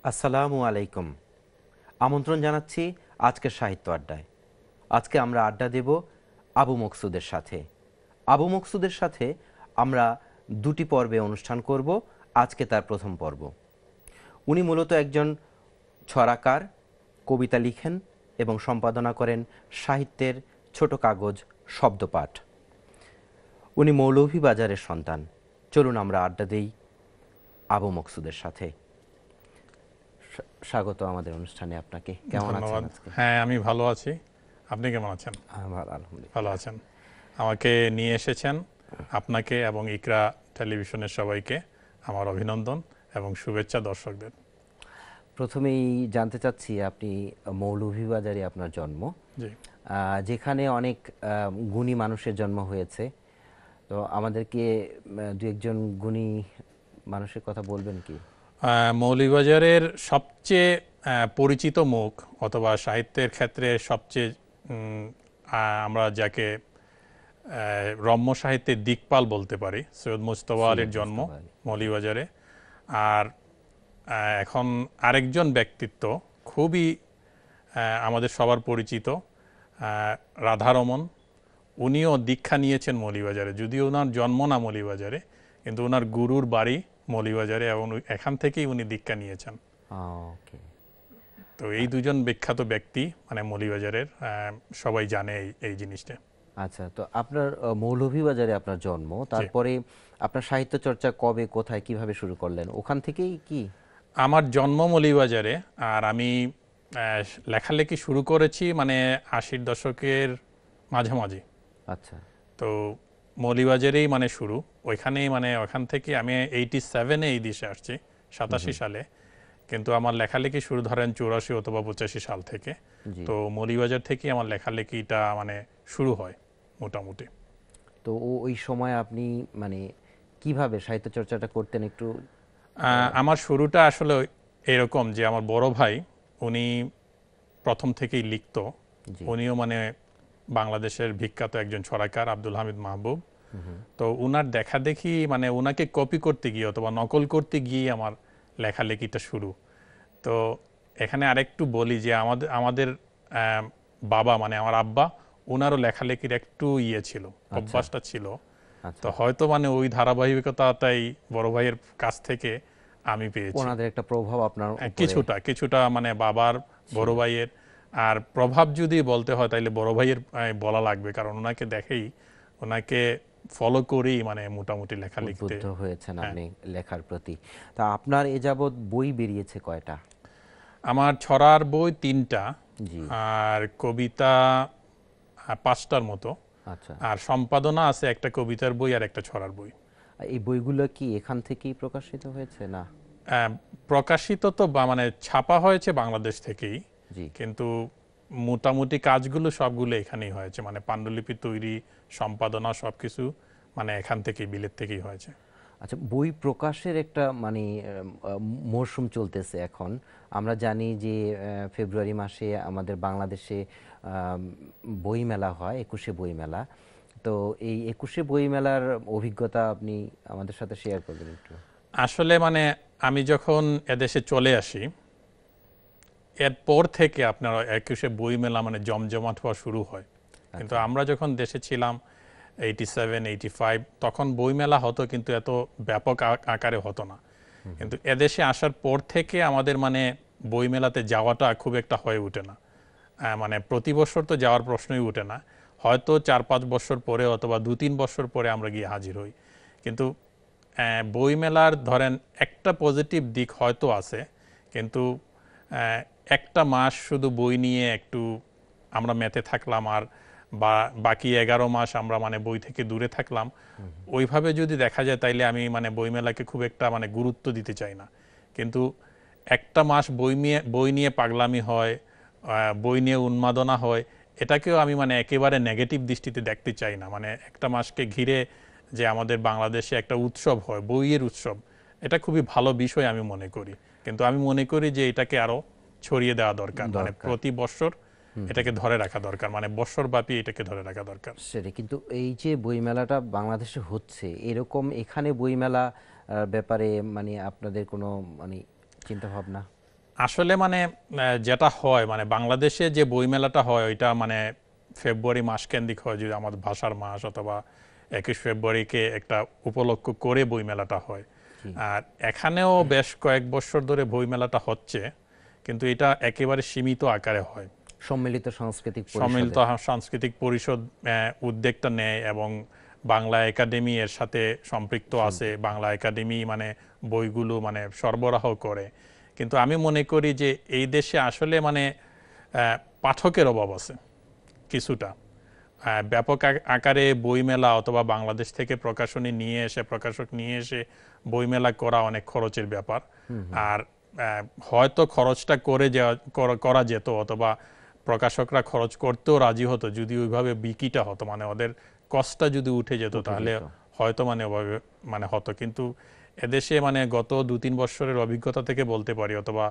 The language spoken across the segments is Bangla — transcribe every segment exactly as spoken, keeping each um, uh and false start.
আসসালামু আলাইকুম। আমন্ত্রণ জানাচ্ছি আজকের সাহিত্য আড্ডায়। আজকে আমরা আড্ডা দেব আবু মকসুদের সাথে। আবু মকসুদের সাথে আমরা দুটি পর্বে অনুষ্ঠান করব। আজকে তার প্রথম পর্ব। উনি মূলত একজন ছড়াকার, কবিতা লিখেন এবং সম্পাদনা করেন সাহিত্যের ছোট কাগজ শব্দপাঠ। উনি মৌলভীবাজারের সন্তান। চলুন আমরা আড্ডা দেই আবু মকসুদের সাথে। স্বাগত আমাদের অনুষ্ঠানে আপনাকে। কেমন আছেন আজকে? হ্যাঁ, আমি ভালো আছি। আপনি কেমন আছেন? ভালো, আলহামদুলিল্লাহ। ভালো আছেন। আমাকে নিয়ে এসেছেন, আপনাকে এবং ইকরা টেলিভিশনের সবাইকে আমার অভিনন্দন এবং শুভেচ্ছা দর্শকদের। প্রথমেই জানতে চাচ্ছি, আপনি মৌলভীবাজারে আপনার জন্ম, যেখানে অনেক গুণী মানুষের জন্ম হয়েছে। তো আমাদেরকে দু একজন গুণী মানুষের কথা বলবেন কি? মৌলভীবাজারের সবচেয়ে পরিচিত মুখ অথবা সাহিত্যের ক্ষেত্রে সবচেয়ে আমরা যাকে রম্য সাহিত্যের দিকপাল বলতে পারি, সৈয়দ মুজতবা আলীর জন্ম মৌলভীবাজারে। আর এখন আরেকজন ব্যক্তিত্ব খুবই আমাদের সবার পরিচিত, রাধারমণ। উনিও দীক্ষা নিয়েছেন মৌলভীবাজারে, যদিও ওনার জন্ম না মৌলভীবাজারে, কিন্তু ওনার গুরুর বাড়ি মৌলভীবাজারে এবং এখান থেকেই উনি দীক্ষা নিয়েছেন। তো এই দুজন বিখ্যাত ব্যক্তি মানে মৌলভীবাজারের, সবাই জানে এই এই জিনিসটা। আচ্ছা, তো আপনার মৌলভীবাজারে আপনার জন্ম, তারপরে আপনার সাহিত্য চর্চা কবে, কোথায়, কিভাবে শুরু করলেন? ওখান থেকেই কি? আমার জন্ম মৌলভীবাজারে, আর আমি লেখালেখি শুরু করেছি মানে আশির দশকের মাঝামাঝি। আচ্ছা, তো মৌলভীবাজারেই মানে শুরু, ওইখানেই মানে ওখান থেকে আমি এইটি সেভেনে এই দেশে আসছি, সাতাশি সালে। কিন্তু আমার লেখালেখি শুরু ধরেন চৌরাশি অথবা পঁচাশি সাল থেকে। তো মৌলভীবাজার থেকেই আমার লেখালেখিটা মানে শুরু হয় মোটামুটি। তো ওই সময় আপনি মানে কিভাবে সাহিত্য চর্চাটা করতেন একটু? আমার শুরুটা আসলে এরকম যে আমার বড় ভাই, উনি প্রথম থেকেই লিখত। উনিও মানে বাংলাদেশের বিখ্যাত একজন ছড়াকার, আব্দুল হামিদ মাহবুব। তো উনার দেখা দেখি মানে উনাকে কপি করতে গিয়ে অথবা নকল করতে গিয়ে আমার লেখালেখিটা শুরু। তো এখানে আরেকটু বলি যে আমাদের আমাদের বাবা মানে আমার আব্বা, ওনারও লেখালেখির একটু ইয়ে ছিল, অভ্যাসটা ছিল। তো হয়তো মানে ওই ধারাবাহিকতাটাই বড় ভাইয়ের কাছ থেকে আমি পেয়েছি। ওনাদের একটা প্রভাব আপনার কিছুটা কিছুটা মানে বাবার, বড় ভাইয়ের। আর প্রভাব যদি বলতে হয় তাহলে বড় ভাইয়ের বলা লাগবে, কারণ ওনাকে দেখেই, ওনাকে ফলো করেই মানে মোটামুটি লেখা লিখতে হয়েছেন আপনি লেখার প্রতি। তা আপনার এ যাবৎ বই বেরিয়েছে কয়টা? আমার ছড়ার বই তিনটা, আর কবিতা পাঁচটার মতো। আচ্ছা, আর সম্পাদনা আছে একটা কবিতার বই আর একটা ছড়ার বই। এই বইগুলো কি এখান থেকেই প্রকাশিত হয়েছে? না, প্রকাশিত তো বা মানে ছাপা হয়েছে বাংলাদেশ থেকেই, কিন্তু মোটামুটি কাজগুলো সবগুলো এখানেই হয়েছে, মানে পাণ্ডুলিপি তৈরি, সম্পাদনা সবকিছু মানে এখান থেকেই, বিলেত থেকেই হয়েছে। আচ্ছা, বই প্রকাশের একটা মানে মরশুম চলতেছে এখন। আমরা জানি যে ফেব্রুয়ারি মাসে আমাদের বাংলাদেশে বই মেলা হয়, একুশে বই মেলা। তো এই একুশে বই মেলার অভিজ্ঞতা আপনি আমাদের সাথে শেয়ার করবেন একটু? আসলে মানে আমি যখন এদেশে চলে আসি, এরপর থেকে আপনার একুশে বই মেলা মানে জমজমাট হওয়া শুরু হয়। কিন্তু আমরা যখন দেশে ছিলাম এইটি সেভেন এইটি ফাইভ, তখন বই মেলা হতো কিন্তু এত ব্যাপক আকারে হতো না। কিন্তু এদেশে আসার পর থেকে আমাদের মানে বই মেলাতে যাওয়াটা খুব একটা হয়ে ওঠে না, মানে প্রতি বছর তো যাওয়ার প্রশ্নই ওঠে না। হয়তো চার পাঁচ বছর পরে অথবা দু তিন বছর পরে আমরা গিয়ে হাজির হই। কিন্তু বই মেলার ধরেন একটা পজিটিভ দিক হয়তো আছে, কিন্তু একটা মাস শুধু বই নিয়ে একটু আমরা মেতে থাকলাম, আর বা বাকি এগারো মাস আমরা মানে বই থেকে দূরে থাকলাম। ওইভাবে যদি দেখা যায় তাইলে আমি মানে বইমেলাকে খুব একটা মানে গুরুত্ব দিতে চাই না। কিন্তু একটা মাস বই নিয়ে বই নিয়ে পাগলামি হয়, বই নিয়ে উন্মাদনা হয়, এটাকেও আমি মানে একেবারে নেগেটিভ দৃষ্টিতে দেখতে চাই না। মানে একটা মাসকে ঘিরে যে আমাদের বাংলাদেশে একটা উৎসব হয়, বইয়ের উৎসব, এটা খুবই ভালো বিষয় আমি মনে করি। কিন্তু আমি মনে করি যে এটাকে আরো ছড়িয়ে দেওয়া দরকার, মানে প্রতি বছর এটাকে ধরে রাখা দরকার, মানে বছরব্যাপী এটাকে ধরে রাখা দরকার। সেটা কিন্তু এই যে বইমেলাটা বাংলাদেশে হচ্ছে, এরকম এখানে বইমেলা ব্যাপারে মানে আপনাদের কোনো মানে চিন্তা ভাবনা? আসলে মানে যেটা হয় মানে বাংলাদেশে যে বইমেলাটা হয় ওইটা মানে ফেব্রুয়ারি মাস কেন্দ্রিক হয়, যদি আমাদের ভাষার মাস অথবা একুশ ফেব্রুয়ারিকে একটা উপলক্ষ করে বইমেলাটা হয়। আর এখানেও বেশ কয়েক বছর ধরে বইমেলাটা হচ্ছে, কিন্তু এটা একেবারে সীমিত আকারে হয়। সম্মিলিত সাংস্কৃতিক সম্মিলিত সাংস্কৃতিক পরিষদ উদ্যোগটা নেয় এবং বাংলা একাডেমি এর সাথে সম্পৃক্ত আছে। বাংলা একাডেমি মানে বইগুলো মানে সরবরাহ করে। কিন্তু আমি মনে করি যে এই দেশে আসলে মানে পাঠকের অভাব আছে কিছুটা। ব্যাপক আকারে বইমেলা অথবা বাংলাদেশ থেকে প্রকাশনী নিয়ে এসে প্রকাশক নিয়ে এসে বইমেলা করা অনেক খরচের ব্যাপার। আর হয়তো খরচটা করে করা যেত অথবা প্রকাশকরা খরচ করতেও রাজি হতো যদি ওইভাবে বিকিটা হতো, মানে ওদের কষ্টটা যদি উঠে যেত তাহলে হয়তো মানে ওভাবে মানে হতো। কিন্তু এদেশে মানে গত দু তিন বছরের অভিজ্ঞতা থেকে বলতে পারি অথবা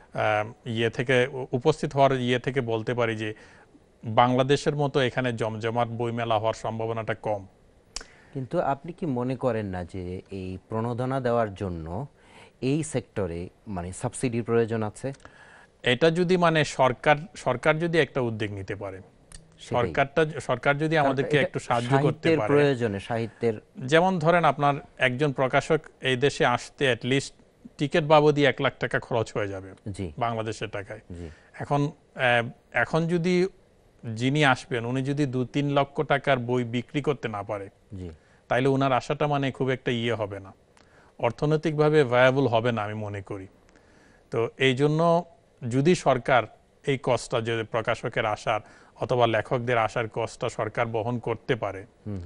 ইয়ে থেকে উপস্থিত হওয়ার ইয়ে থেকে বলতে পারি যে বাংলাদেশের মতো এখানে জমজমাট বইমেলা হওয়ার সম্ভাবনাটা কম। কিন্তু আপনি কি মনে করেন না যে এই প্রণোদনা দেওয়ার জন্য এই সেক্টরে মানে সাবসিডির প্রয়োজন আছে? এটা যদি মানে সরকার সরকার যদি একটা উদ্যোগ নিতে পারে, সরকারটা সরকার যদি আমাদেরকে একটু সাহায্য করতে পারে প্রয়োজনে সাহিত্যের, যেমন ধরেন আপনার একজন প্রকাশক এই দেশে আসতে অ্যাটলিস্ট টিকিট বাবদই এক লাখ টাকা খরচ হয়ে যাবে বাংলাদেশের টাকায়। এখন এখন যদি যিনি আসবেন উনি যদি দু তিন লক্ষ টাকার বই বিক্রি করতে না পারে তাইলে ওনার আশাটা মানে খুব একটা ইয়ে হবে না, অর্থনৈতিকভাবে ভায়াবল হবে না আমি মনে করি। তো এই জন্য যদি সরকার এই কষ্টটা যে প্রকাশকের আসার অথবা লেখকদের আসার কষ্টটা সরকার বহন করতে পারে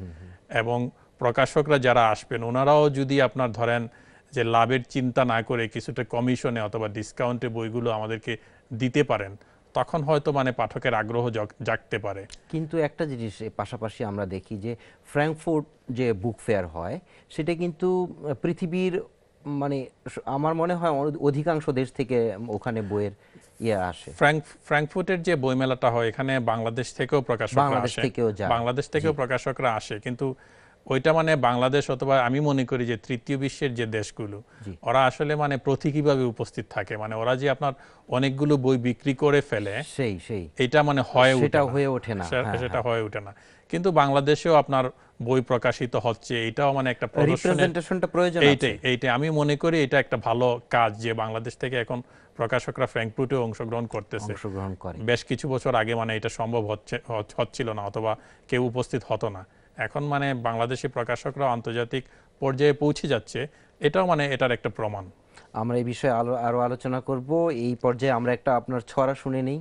এবং প্রকাশকরা যারা আসবেন ওনারাও যদি আপনার ধরেন যে লাভের চিন্তা না করে কিছুটা কমিশনে অথবা ডিসকাউন্টে বইগুলো আমাদেরকে দিতে পারেন, তখন হয়তো মানে পাঠকের আগ্রহ জাগতে পারে। কিন্তু একটা জিনিস পাশাপাশি আমরা দেখি যে ফ্র্যাঙ্কফুর্ট যে বুক ফেয়ার হয় সেটা কিন্তু পৃথিবীর মানে আমার মনে হয় অধিকাংশ দেশ থেকে ওখানে বইয়ের ইয়ে আসে। ফ্র্যাঙ্কফুর্টের যে বইমেলাটা হয় এখানে বাংলাদেশ থেকেও প্রকাশকরা আসে, বাংলাদেশ থেকেও প্রকাশকরা আসে, কিন্তু ওইটা মানে বাংলাদেশ অথবা আমি মনে করি যে তৃতীয় বিশ্বের যে দেশগুলো ওরা আসলে মানে প্রতীকীভাবে উপস্থিত থাকে, মানে ওরা যে আপনার অনেকগুলো বই বিক্রি করে ফেলে সেই সেই এটা মানে হয় সেটা হয়ে ওঠে না, সেটা হয়ে ওঠে না। কিন্তু বাংলাদেশেও আপনার বই প্রকাশিত হচ্ছে, এটাও মানে একটা রিপ্রেজেন্টেশনটা প্রয়োজন আছে। এইটাই এইটাই আমি মনে করি এটা একটা ভালো কাজ যে বাংলাদেশ থেকে এখন প্রকাশকরা ফ্র্যাঙ্কফুর্টে অংশগ্রহণ করতেছে। অংশগ্রহণ করে বেশ কিছু বছর আগে মানে এটা সম্ভব হচ্ছে হচ্ছিল না অথবা কেউ উপস্থিত হতো না। এখন মানে বাংলাদেশি প্রকাশকরা আন্তর্জাতিক পর্যায়ে পৌঁছে যাচ্ছে, এটাও মানে এটার একটা প্রমাণ। আমরা এই বিষয়ে আরো আলোচনা করব। এই পর্যায়ে আমরা একটা আপনার ছড়া শুনে নেই।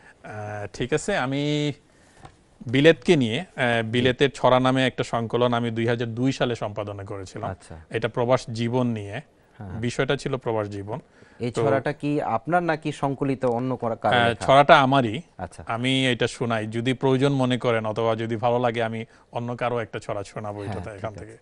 ঠিক আছে, আমি বিলেতকে নিয়ে বিলেতের ছড়া নামে একটা সংকলন আমি দুই হাজার দুই সালে সম্পাদনা করেছিলাম। এটা প্রবাস জীবন নিয়ে, বিষয়টা ছিল প্রবাস জীবন। এই ছড়াটা কি আপনার নাকি সংকলিত অন্য কারো লেখা? ছড়াটা আমারই। আমি এটা শোনাই, যদি প্রয়োজন মনে করেন অথবা যদি ভালো লাগে আমি অন্য কারো একটা ছড়া শোনাবো এটাতে এখান থেকে।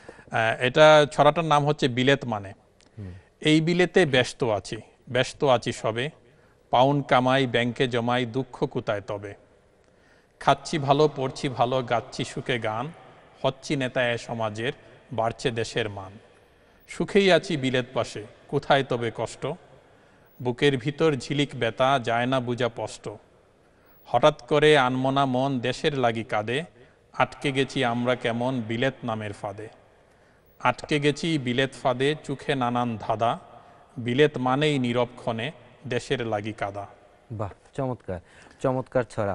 এটা ছড়াটার নাম হচ্ছে বিলেত মানে। এই বিলেতে ব্যস্ত আছি ব্যস্ত আছি সবে, পাউন্ড কামাই ব্যাংকে জমাই দুঃখ কোথায় তবে, খাচ্ছি ভালো পড়ছি ভালো গাচ্ছি সুখে গান, হচ্ছি নেতা এ সমাজের বাড়ছে দেশের মান, সুখেই আছি বিলেত পাশে কোথায় তবে কষ্ট, বুকের ভিতর ঝিলিক ব্যথা যায় না বুঝা স্পষ্ট, হঠাৎ করে আনমনা মন দেশের লাগি কাঁদে, আটকে গেছি আমরা কেমন বিলেত নামের ফাঁদে, আটকে গেছি বিলেত ফাঁদে চোখে নানান ধাঁধা, বিলেত মানেই নীরবক্ষণে দেশের লাগি কাদা। বাহ, চমৎকার চমৎকার ছড়া।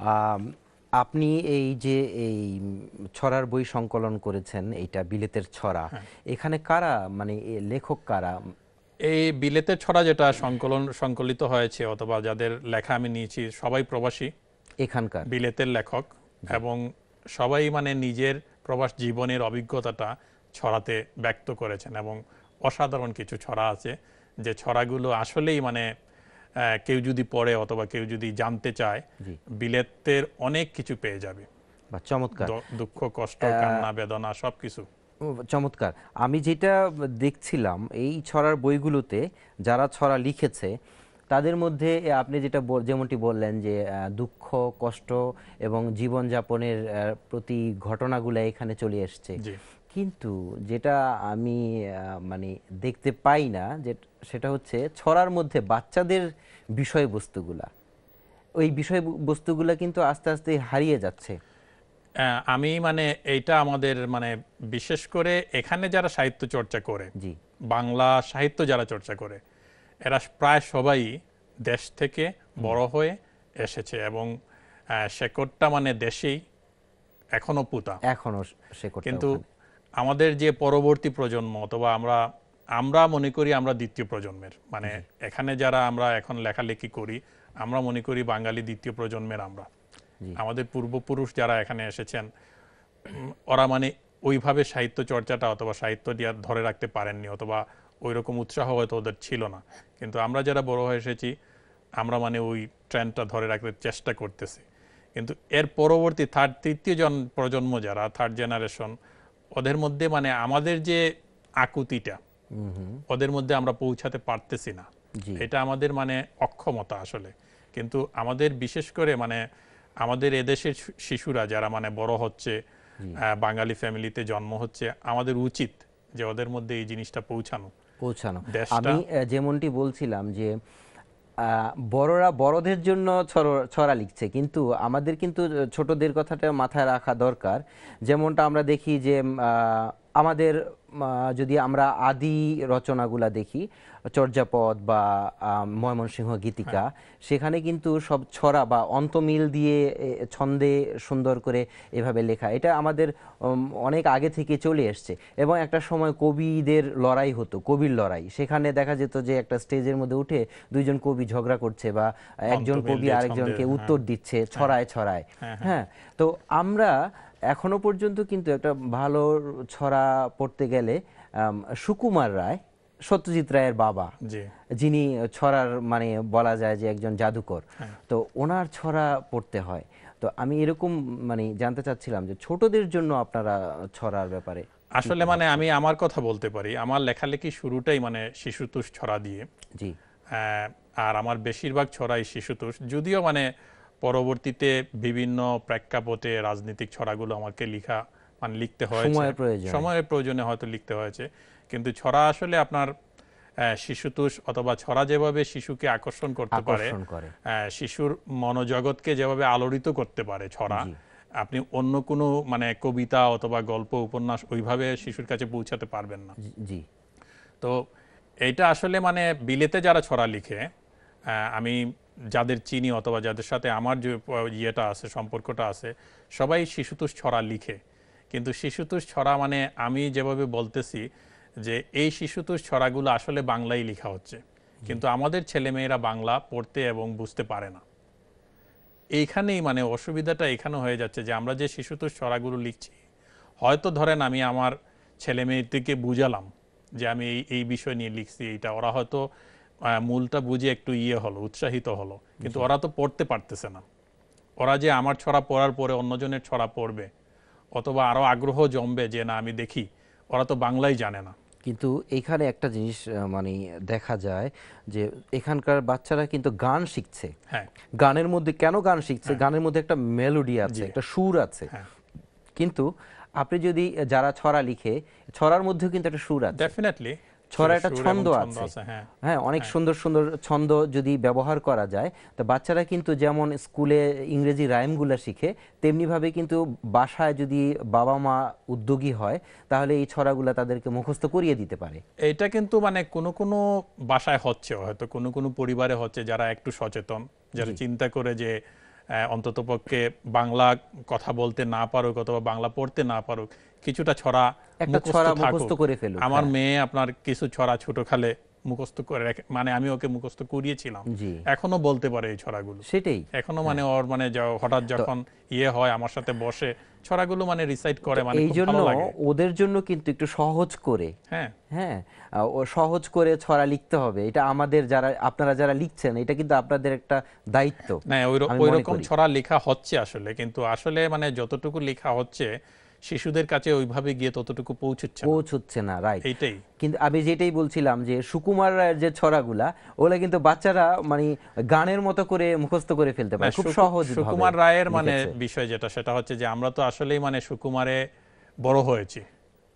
আপনি এই যে এই ছড়ার বই সংকলন করেছেন, এইটা বিলেতের ছড়া, এখানে কারা মানে লেখক কারা? এই বিলেতের ছড়া যেটা সংকলন সংকলিত হয়েছে অথবা যাদের লেখা আমি নিয়েছি সবাই প্রবাসী এখানকার বিলেতের লেখক, এবং সবাই মানে নিজের প্রবাস জীবনের অভিজ্ঞতাটা ছড়াতে ব্যক্ত করেছেন, এবং অসাধারণ কিছু ছড়া আছে যে ছড়াগুলো আসলেই মানে কেউ যদি পড়ে অথবা কেউ যদি জানতে চায় বিলেতের অনেক কিছু পেয়ে যাবে। চমৎকার, দুঃখ কষ্ট কান্না বেদনা সবকিছু চমৎকার। আমি যেটা দেখছিলাম এই ছড়ার বইগুলোতে যারা ছড়া লিখেছে তাদের মধ্যে আপনি যেটা যেমনটি বললেন যে দুঃখ কষ্ট এবং জীবনযাপনের প্রতি ঘটনাগুলো এখানে চলে এসছে, কিন্তু যেটা আমি মানে দেখতে পাই না যে সেটা হচ্ছে ছড়ার মধ্যে বাচ্চাদের বিষয়বস্তুগুলা, ওই বিষয়বস্তুগুলা কিন্তু আস্তে আস্তে হারিয়ে যাচ্ছে। আমি মানে এইটা আমাদের মানে বিশেষ করে এখানে যারা সাহিত্য চর্চা করে, জি, বাংলা সাহিত্য যারা চর্চা করে, এরা প্রায় সবাই দেশ থেকে বড় হয়ে এসেছে এবং শেকড়টা মানে দেশেই এখনো পুঁতা, এখনো শেকড়টা। কিন্তু আমাদের যে পরবর্তী প্রজন্ম অথবা আমরা আমরা মনে করি আমরা দ্বিতীয় প্রজন্মের, মানে এখানে যারা আমরা এখন লেখালেখি করি আমরা মনে করি বাঙালি দ্বিতীয় প্রজন্মের। আমরা আমাদের পূর্বপুরুষ যারা এখানে এসেছেন ওরা মানে ওইভাবে সাহিত্য চর্চাটা অথবা সাহিত্য দিয়ে ধরে রাখতে পারেননি, অথবা ওই রকম উৎসাহ হয়তো ওদের ছিল না। কিন্তু আমরা যারা বড় হয়ে এসেছি আমরা মানে ওই ট্রেন্ডটা ধরে রাখতে চেষ্টা করতেছি। কিন্তু এর পরবর্তী থার্ড তৃতীয় জন প্রজন্ম যারা থার্ড জেনারেশন, ওদের মধ্যে মানে আমাদের যে আকুতিটা ওদের মধ্যে আমরা পৌঁছাতে পারতেছি না, এটা আমাদের মানে অক্ষমতা আসলে। কিন্তু আমাদের বিশেষ করে মানে আমাদের এদেশের শিশুরা যারা মানে বড় হচ্ছে, বাঙালি ফ্যামিলিতে জন্ম হচ্ছে, আমাদের উচিত যে ওদের মধ্যে এই জিনিসটা পৌঁছানো পৌঁছানো আমি যেমনটি বলছিলাম যে বড়রা বড়দের জন্য ছড়া লিখছে, কিন্তু আমাদের কিন্তু ছোটদের কথাটা মাথায় রাখা দরকার। যেমনটা আমরা দেখি যে আমাদের যদি আমরা আদি রচনাগুলা দেখি, চর্যাপদ বা ময়মনসিংহ গীতিকা, সেখানে কিন্তু সব ছড়া বা অন্তমিল দিয়ে ছন্দে সুন্দর করে এভাবে লেখা, এটা আমাদের অনেক আগে থেকে চলে এসছে। এবং একটা সময় কবিদের লড়াই হতো, কবির লড়াই, সেখানে দেখা যেত যে একটা স্টেজের মধ্যে উঠে দুইজন কবি ঝগড়া করছে বা একজন কবি আরেকজনকে উত্তর দিচ্ছে ছড়ায় ছড়ায়। হ্যাঁ, তো আমরা এখনো পর্যন্ত কিন্তু একটা ভালো ছড়া পড়তে গেলে সুকুমার রায়, সত্যজিৎ রায়ের বাবা, যিনি ছড়ার মানে বলা যায় যে একজন জাদুকর, তো ওনার ছড়া পড়তে হয়। তো আমি এরকম মানে জানতে চাচ্ছিলাম যে ছোটদের জন্য আপনারা ছড়ার ব্যাপারে আসলে মানে আমি আমার কথা বলতে পারি, আমার লেখালেখি শুরুটাই মানে শিশুতোষ ছড়া দিয়ে। জি, আর আমার বেশিরভাগ ছড়াই শিশুতোষ, যদিও মানে পরবর্তীতে বিভিন্ন প্রেক্ষাপটে রাজনৈতিক ছড়াগুলো আমাকে লিখা মানে লিখতে হয়েছে, সময়ের প্রয়োজনে সময়ের প্রয়োজনে হয়তো লিখতে হয়েছে। কিন্তু ছড়া আসলে আপনার শিশুতোষ অথবা ছড়া যেভাবে শিশুকে আকর্ষণ করতে পারে, শিশুর মনোজগৎকে যেভাবে আলোড়িত করতে পারে ছড়া, আপনি অন্য কোনো মানে কবিতা অথবা গল্প উপন্যাস ওইভাবে শিশুর কাছে পৌঁছাতে পারবেন না। জি, তো এইটা আসলে মানে বিলেতে যারা ছড়া লিখে, আমি যাদের চিনি অথবা যাদের সাথে আমার যে ইয়েটা আছে, সম্পর্কটা আছে, সবাই শিশুতোষ ছড়া লিখে। কিন্তু শিশুতোষ ছড়া মানে আমি যেভাবে বলতেছি যে এই শিশুতোষ ছড়াগুলো আসলে বাংলায় লেখা হচ্ছে, কিন্তু আমাদের ছেলেমেয়েরা বাংলা পড়তে এবং বুঝতে পারে না। এইখানেই মানে অসুবিধাটা এখানে হয়ে যাচ্ছে যে আমরা যে শিশুতোষ ছড়াগুলো লিখছি, হয়তো ধরেন আমি আমার ছেলে মেয়েদেরকে বুঝালাম যে আমি এই এই বিষয় নিয়ে লিখছি এইটা, ওরা হয়তো মূলটা বুঝে একটু ইয়ে হলো, উৎসাহিত হলো, কিন্তু ওরা তো পড়তে পারতেছে না। ওরা যে আমার ছড়া পড়ার পরে অন্যজনের ছড়া পড়বে অথবা আরো আগ্রহ জমবে যে না আমি দেখি, ওরা তো বাংলাই জানে না। কিন্তু এখানে একটা জিনিস মানে দেখা যায় যে এখানকার বাচ্চারা কিন্তু গান শিখছে। হ্যাঁ, গানের মধ্যে কেন গান শিখছে, গানের মধ্যে একটা মেলোডি আছে, একটা সুর আছে। কিন্তু আপনি যদি যারা ছড়া লিখে, ছড়ার মধ্যেও কিন্তু একটা সুর আছে, ডেফিনেটলি ছড়া একটা ছন্দ আছে। হ্যাঁ, অনেক সুন্দর সুন্দর ছন্দ যদি ব্যবহার করা যায়, তো বাচ্চারা কিন্তু যেমন স্কুলে ইংরেজি রাইমগুলো শিখে, তেমনিভাবে কিন্তু বাসায় যদি বাবা মা উদ্যোগী হয় তাহলে এই ছড়াগুলো তাদেরকে মুখস্থ করিয়ে দিতে পারে। এইটা কিন্তু মানে কোনো কোনো বাসায় হচ্ছে, হয়তো কোনো কোনো পরিবারে হচ্ছে যারা একটু সচেতন, যারা চিন্তা করে যে অন্ততপক্ষে বাংলা কথা বলতে না পারুক অথবা বাংলা পড়তে না পারুক, কিছুটা ছড়া একটা ছড়া মুখস্থ করে ফেলুক। আমার মেয়ে আপনার কিছু ছড়া ছোট খালে মুখস্থ করে রাখে, মানে আমি ওকে মুখস্থ করিয়েছিলাম, এখনো বলতে পারে এই ছড়াগুলো। সেটাই এখনো মানে ওর মানে হঠাৎ যখন ইয়ে হয় আমার সাথে বসে ছড়াগুলো মানে রিসাইট করে, মানে এই জন্য ওদের জন্য কিন্তু একটু সহজ করে, হ্যাঁ হ্যাঁ ও সহজ করে ছড়া লিখতে হবে। এটা আমাদের যারা আপনারা যারা লিখছেন, এটা কিন্তু আপনাদের একটা দায়িত্ব। না, ওই রকম ছড়া লেখা হচ্ছে আসলে, কিন্তু আসলে মানে যতটুকু লেখা হচ্ছে শিশুদের কাছে ওইভাবে গিয়ে ততটুকু পৌঁছচ্ছে পৌঁছচ্ছে না। রাইট, এইটাই। কিন্তু আমি যেটাই বলছিলাম যে সুকুমার রায়ের যে ছড়াগুলা, ওগুলা কিন্তু বাচ্চারা মানে গানের মতো করে মুখস্থ করে ফেলতে পারে খুব সহজ। সুকুমার রায়ের মানে বিষয় যেটা, সেটা হচ্ছে যে আমরা তো আসলেই মানে সুকুমারে বড় হয়েছি,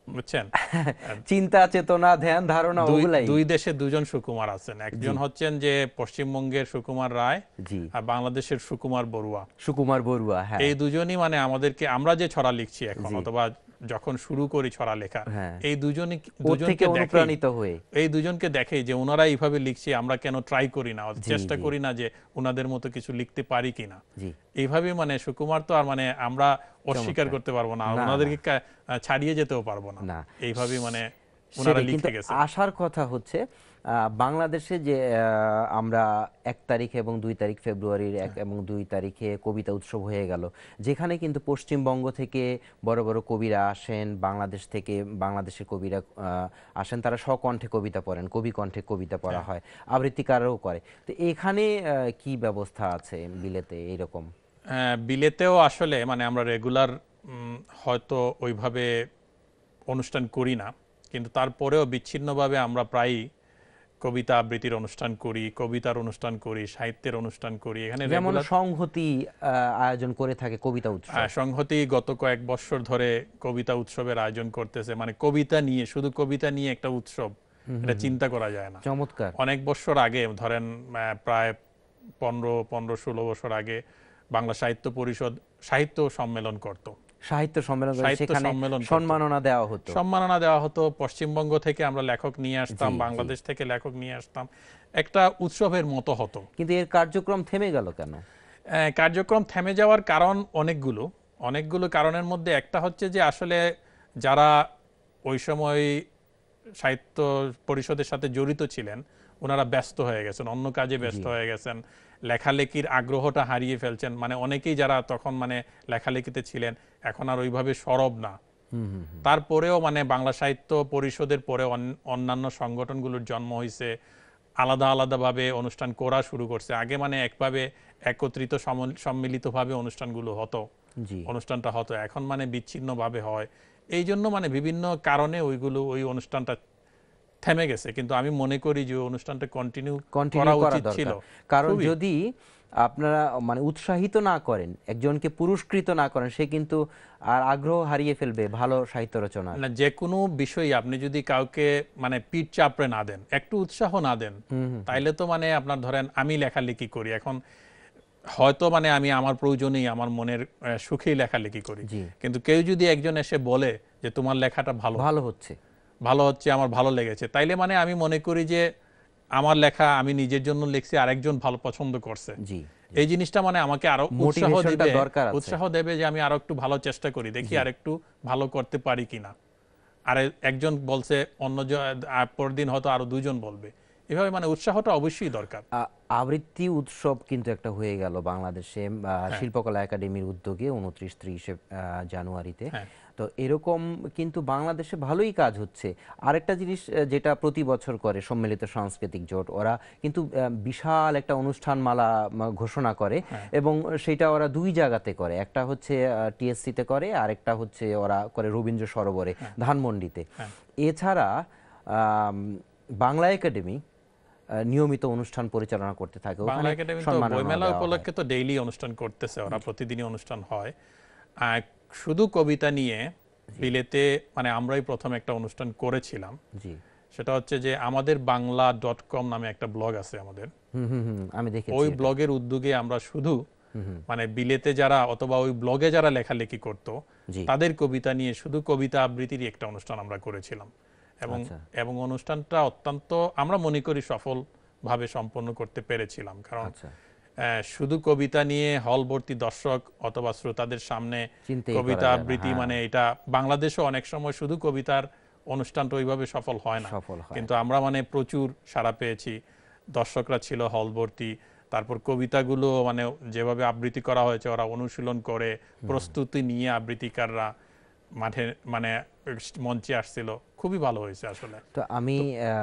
বুঝছেন, চিন্তা চেতনা ধ্যান ধারণা ওগুলাই। দুই দেশে দুজন সুকুমার আছেন, একজন হচ্ছেন যে পশ্চিমবঙ্গের সুকুমার রায় আর বাংলাদেশের সুকুমার বড়ুয়া। সুকুমার বড়ুয়া, হ্যাঁ, এই দুজনই মানে আমাদেরকে, আমরা যে ছড়া লিখছি এখন অথবা যখন শুরু করি ছড়া লেখা, এই দুজনই দুজনকে অনুপ্রাণিত হয়ে এই দুজনকে দেখে যে ওনারা এইভাবে লিখছে, আমরা কেন ট্রাই করি না, চেষ্টা করি না যে ওনাদের মতো কিছু লিখতে পারি কিনা। এইভাবে মানে সুকুমার তো আর মানে আমরা অস্বীকার করতে পারবো না, ওনাদেরকে ছাড়িয়ে যেতেও পারবো না, এইভাবে মানে ওনারা লিখে গেছে। আসার কথা হচ্ছে বাংলাদেশে যে আমরা এক তারিখে এবং দুই তারিখ ফেব্রুয়ারির এক এবং দুই তারিখে কবিতা উৎসব হয়ে গেল, যেখানে কিন্তু পশ্চিমবঙ্গ থেকে বড় বড় কবিরা আসেন, বাংলাদেশ থেকে বাংলাদেশের কবিরা আসেন, তারা স্বকণ্ঠে কবিতা পড়েন, কবি কণ্ঠে কবিতা পড়া হয়, আবৃত্তিকারও করে। তো এখানে কি ব্যবস্থা আছে বিলেতে এরকম? বিলেতেও আসলে মানে আমরা রেগুলার হয়তো ওইভাবে অনুষ্ঠান করি না, কিন্তু তারপরেও বিচ্ছিন্নভাবে আমরা প্রায়ই কবিতা আবৃত্তির অনুষ্ঠান করি, কবিতার অনুষ্ঠান করি, সাহিত্যের অনুষ্ঠান করি। এখানে যেমন সংহতি আয়োজন করে থাকে কবিতা উৎসব। সংহতি গত কয়েক বছর ধরে কবিতা উৎসবের আয়োজন করতেছে, মানে কবিতা নিয়ে, শুধু কবিতা নিয়ে একটা উৎসব, এটা চিন্তা করা যায় না। চমৎকার। অনেক বছর আগে, ধরেন প্রায় পনেরো পনেরো ষোলো বছর আগে বাংলা সাহিত্য পরিষদ সাহিত্য সম্মেলন করত, সাহিত্য সম্মেলন, সেখানে সম্মাননা দেওয়া হতো সম্মাননা দেওয়া হতো পশ্চিমবঙ্গ থেকে আমরা লেখক নিয়ে আসতাম, বাংলাদেশ থেকে লেখক নিয়ে আসতাম, একটা উৎসবের মতো হতো। কিন্তু এর কার্যক্রম থেমে গেল কেন? কার্যক্রম থেমে যাওয়ার কারণ অনেকগুলো অনেকগুলো কারণের মধ্যে একটা হচ্ছে যে আসলে যারা ওই সময় সাহিত্য পরিষদের সাথে জড়িত ছিলেন ওনারা ব্যস্ত হয়ে গেছেন, অন্য কাজে ব্যস্ত হয়ে গেছেন, লেখালেখির আগ্রহটা হারিয়ে ফেলছেন। মানে অনেকেই যারা তখন মানে লেখালেখিতে ছিলেন এখন আর ওইভাবে সরব না। তারপরেও মানে বাংলা সাহিত্য পরিষদের পরে অন্যান্য সংগঠনগুলোর জন্ম হয়েছে, আলাদা আলাদাভাবে অনুষ্ঠান করা শুরু করছে। আগে মানে একভাবে একত্রিত সম্মিলিতভাবে অনুষ্ঠানগুলো হতো, অনুষ্ঠানটা হতো, এখন মানে বিচ্ছিন্নভাবে হয়। এই জন্য মানে বিভিন্ন কারণে ওইগুলো ওই অনুষ্ঠানটা থেমে গেছে। কিন্তু আমি মনে করি যে অনুষ্ঠানটা কন্টিনিউ করা উচিত ছিল, কারণ যদি আপনারা মানে উৎসাহিত না করেন, একজনকে পুরস্কৃত না করেন, সে কিন্তু আর আগ্রহ হারিয়ে ফেলবে ভালো সাহিত্য রচনা। না, যে কোনো বিষয়ে আপনি যদি কাউকে মানে পিঠ চাপড়ে না দেন, একটু উৎসাহ না দেন, তাইলে তো মানে আপনার ধরেন আমি লেখালেখি করি এখন, হয়তো মানে আমি আমার প্রয়োজনেই আমার মনের সুখেই লেখালেখি করি, কিন্তু কেউ যদি একজন এসে বলে যে তোমার লেখাটা ভালো ভালো হচ্ছে ভালো হচ্ছে আমার ভালো লেগেছে, তাইলে মানে আমি মনে করি যে আমার লেখা আমি নিজের জন্য লিখছি, আরেকজন ভালো পছন্দ করছে। এই জিনিসটা মানে আমাকে আরো উৎসাহ দেবে, উৎসাহ দেবে যে আমি আরো একটু ভালো চেষ্টা করি, দেখি আর একটু ভালো করতে পারি কিনা। আর একজন বলছে, অন্য পরদিন হয়তো আরো দুজন বলবে, এভাবে মানে উৎসাহটা অবশ্যই দরকার। আবৃত্তি উৎসব কিন্তু একটা হয়ে গেল বাংলাদেশে শিল্পকলা একাডেমির উদ্যোগে উনত্রিশ ত্রিশে জানুয়ারিতে। তো এরকম কিন্তু বাংলাদেশে ভালোই কাজ হচ্ছে। আরেকটা জিনিস যেটা প্রতি বছর করে সম্মিলিত সাংস্কৃতিক জোট, ওরা কিন্তু বিশাল একটা অনুষ্ঠান মালা ঘোষণা করে এবং সেটা ওরা দুই জায়গাতে করে, একটা হচ্ছে টিএসসিতে করে, আরেকটা হচ্ছে ওরা করে রবীন্দ্র সরোবরে ধানমন্ডিতে। এছাড়া বাংলা একাডেমি নিয়মিত অনুষ্ঠান পরিচালনা করতে থাকে। বাংলা একাডেমি তো বইমেলা উপলক্ষে তো ডেইলি অনুষ্ঠান করতেছে, ওরা প্রতিদিনই অনুষ্ঠান হয়। আর শুধু কবিতা নিয়ে বিলেতে মানে আমরাই প্রথম একটা অনুষ্ঠান করেছিলাম, সেটা হচ্ছে যে আমাদের বাংলা ডট কম নামে একটা ব্লগ আছে আমাদের, আমি দেখেছি। ওই ব্লগের উদ্যোগে আমরা শুধু মানে বিলেতে যারা অথবা ওই ব্লগে যারা লেখালেখি করত তাদের কবিতা নিয়ে শুধু কবিতা আবৃত্তির একটা অনুষ্ঠান আমরা করেছিলাম এবং এবং অনুষ্ঠানটা অত্যন্ত আমরা মনে করি সফল ভাবে সম্পন্ন করতে পেরেছিলাম। কারণ শুধু কবিতা নিয়ে হল ভর্তি দর্শক অথবা শ্রোতাদের সামনে কবিতা আবৃত্তি, মানে এটা বাংলাদেশে অনেক সময় শুধু কবিতার অনুষ্ঠানটা ওইভাবে সফল হয় না, কিন্তু আমরা মানে প্রচুর সাড়া পেয়েছি, দর্শকরা ছিল হল ভর্তি। তারপর কবিতাগুলো মানে যেভাবে আবৃত্তি করা হয়েছে, ওরা অনুশীলন করে প্রস্তুতি নিয়ে আবৃত্তিকাররা মাঠে মানে মঞ্চে আসছিল, খুবই ভালো হয়েছে আসলে। তো আমি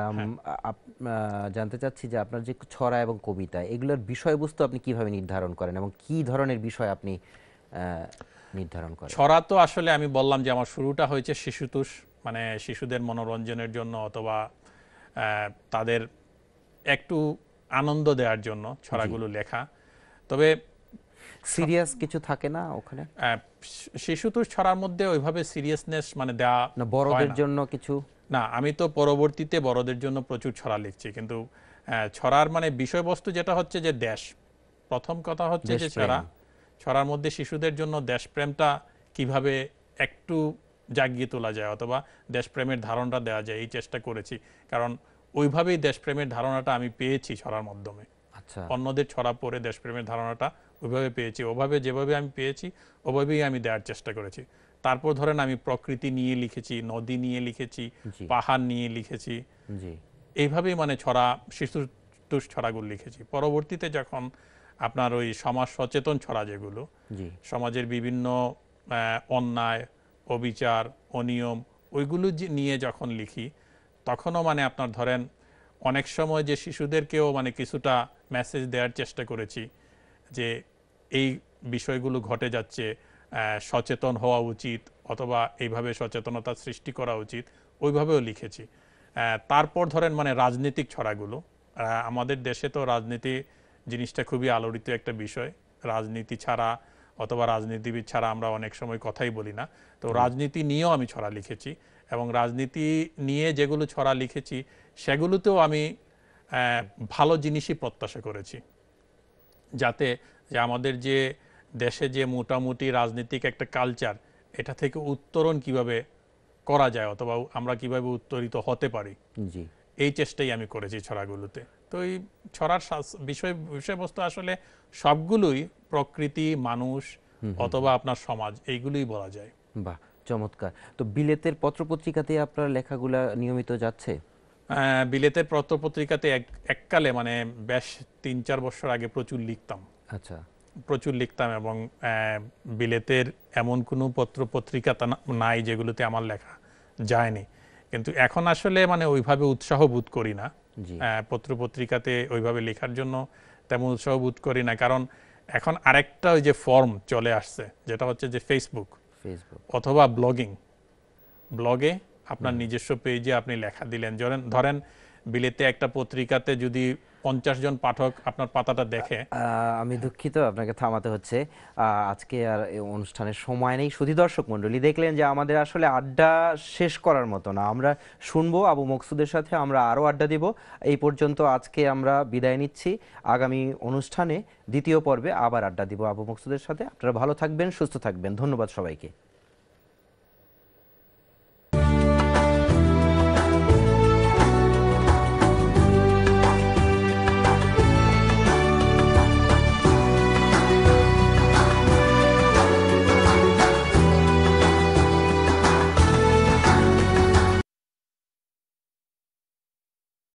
জানতে চাচ্ছি যে আপনার যে ছড়া এবং কবিতা, এগুলোর বিষয়বস্তু আপনি কিভাবে নির্ধারণ করেন এবং কি ধরনের বিষয় আপনি নির্ধারণ করেন? ছড়া তো আসলে আমি বললাম যে আমার শুরুটা হয়েছে শিশুতোষ, মানে শিশুদের মনোরঞ্জনের জন্য অথবা তাদের একটু আনন্দ দেওয়ার জন্য ছড়াগুলো লেখা। তবে সিরিয়াস কিছু থাকে না ওখানে? শিশুতোষ ছড়ার মধ্যে ওইভাবে সিরিয়াসনেস মানে দেওয়া না বড়দের জন্য কিছু? না, আমি তো পরবর্তীতে বড়দের জন্য প্রচুর ছড়া লিখছি, কিন্তু ছড়ার মানে বিষয়বস্তু যেটা হচ্ছে যে দেশ, প্রথম কথা হচ্ছে যে ছড়া ছড়ার মধ্যে শিশুদের জন্য দেশপ্রেমটা কিভাবে একটু জাগিয়ে তোলা যায় অথবা দেশপ্রেমের ধারণাটা দেওয়া যায়, এই চেষ্টা করেছি। কারণ ওইভাবেই দেশপ্রেমের ধারণাটা আমি পেয়েছি ছড়ার মাধ্যমে। আচ্ছা, অন্যদের ছড়া পড়ে দেশপ্রেমের ধারণাটা ওইভাবে পেয়েছি, ওভাবে যেভাবে আমি পেয়েছি ওভাবেই আমি দেওয়ার চেষ্টা করেছি। তারপর ধরেন আমি প্রকৃতি নিয়ে লিখেছি, নদী নিয়ে লিখেছি, পাহাড় নিয়ে লিখেছি, এইভাবেই মানে ছড়া শিশুতোষ ছড়াগুলো লিখেছি। পরবর্তীতে যখন আপনার ওই সমাজ সচেতন ছড়া যেগুলো সমাজের বিভিন্ন অন্যায়, অবিচার, অনিয়ম ওইগুলো নিয়ে যখন লিখি, তখনও মানে আপনার ধরেন অনেক সময় যে শিশুদেরকেও মানে কিছুটা মেসেজ দেওয়ার চেষ্টা করেছি যে এই বিষয়গুলো ঘটে যাচ্ছে, সচেতন হওয়া উচিত অথবা এইভাবে সচেতনতা সৃষ্টি করা উচিত, ওইভাবেও লিখেছি। তারপর ধরেন মানে রাজনৈতিক ছড়াগুলো, আমাদের দেশে তো রাজনীতি জিনিসটা খুবই আলোড়িত একটা বিষয়, রাজনীতি ছাড়া অথবা রাজনীতিবিদ ছাড়া আমরা অনেক সময় কথাই বলি না, তো রাজনীতি নিয়েও আমি ছড়া লিখেছি এবং রাজনীতি নিয়ে যেগুলো ছড়া লিখেছি সেগুলোতেও আমি ভালো জিনিসই প্রত্যাশা করেছি, যাতে যে আমাদের যে দেশে যে মোটামুটি রাজনীতিক একটা কালচার, এটা থেকে উত্তরণ কিভাবে করা যায় অথবা আমরা কিভাবে উত্তরিত হতে পারি, এই চেষ্টাই আমি করেছি ছড়াগুলোতে। তো এই ছড়ার বিষয় বিষয়বস্তু আসলে সবগুলোই প্রকৃতি, মানুষ অথবা আপনার সমাজ, এইগুলোই বলা যায়। বাহ, চমৎকার। তো বিলেতের পত্রপত্রিকাতে আপনার লেখাগুলা নিয়মিত যাচ্ছে? বিলেতের পত্রপত্রিকাতে এককালে মানে বেশ তিন চার বছর আগে প্রচুর লিখতাম। আচ্ছা, প্রচুর লিখতাম এবং বিলেতের এমন কোনো পত্রপত্রিকা নাই যেগুলোতে আমার লেখা যায়নি, কিন্তু এখন আসলে মানে ওইভাবে উৎসাহ বোধ করি না পত্রপত্রিকাতে ওইভাবে লেখার জন্য, তেমন উৎসাহ বোধ করি না। কারণ এখন আরেকটা ওই যে ফর্ম চলে আসছে, যেটা হচ্ছে যে ফেসবুক ফেসবুক অথবা ব্লগিং। ব্লগে আপনার নিজস্ব পেজে আপনি লেখা দিলেন, ধরেন বিলেতে একটা পত্রিকাতে যদি পঞ্চাশ জন পাঠক আপনার পাতাটা দেখে। আমি দুঃখিত, আপনাকে থামাতে হচ্ছে, আজকে আর অনুষ্ঠানের সময় নেই। সুধী দর্শক মণ্ডলী, দেখলেন যে আমাদের আসলে আড্ডা শেষ করার মতো না, আমরা শুনবো আবু মকসুদের সাথে, আমরা আরও আড্ডা দিব। এই পর্যন্ত আজকে আমরা বিদায় নিচ্ছি, আগামী অনুষ্ঠানে দ্বিতীয় পর্বে আবার আড্ডা দিব আবু মকসুদের সাথে। আপনারা ভালো থাকবেন, সুস্থ থাকবেন, ধন্যবাদ সবাইকে।